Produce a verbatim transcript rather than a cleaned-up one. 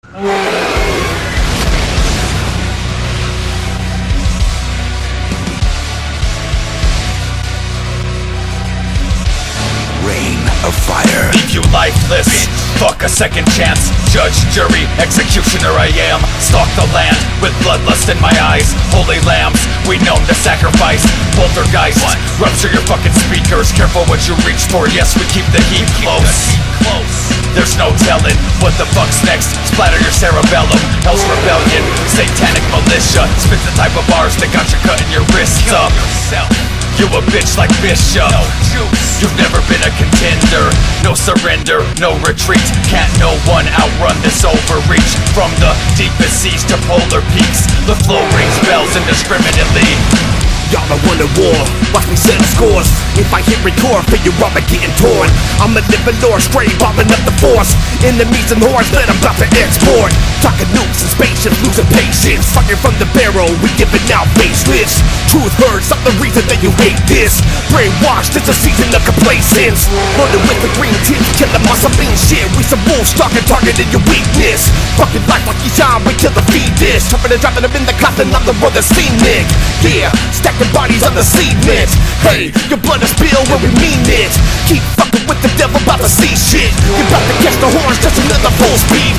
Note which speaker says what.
Speaker 1: Rain of fire.
Speaker 2: Leave you lifeless, fuck a second chance. Judge, jury, executioner I am. Stalk the land with bloodlust in my eyes. Holy lambs, we known to sacrifice. Poltergeist, rupture your fucking speakers. Careful what you reach for, yes we keep the heat close. There's no telling what the fuck's next. Splatter your cerebellum, Hell's Rebellion, satanic militia. Spit the type of bars that got you cutting your wrists up. You a bitch like Bishop. No juice. You've never been a contender. No surrender, no retreat. Can't no one outrun this overreach. From the deepest seas to polar peaks, the flow rings bells indiscriminately.
Speaker 1: Y'all are one at war, watch me settle scores. If I hit record, figure I'm getting torn. I'm a living lord, straight bombing up the force. Enemies and hordes that I'm about to export. Talking nukes and spaceships, losing patience. Fucking from the barrel, we giving out facelifts. Truth hurts, I'm the reason that you hate this. Brainwashed, it's a season of complacence. Loaded with the green tips, killing my something shit. We some wolves stalking, targeting your weakness. Fucking life like Ejon, we kill the fetus. Chopping and dropping them in the coffin, I'm the brother scenic. Yeah, stack bodies on the cement. Hey, your blood is spilled when we mean it. Keep fucking with the devil, about to see shit. You're about to catch the horns, just another full speed.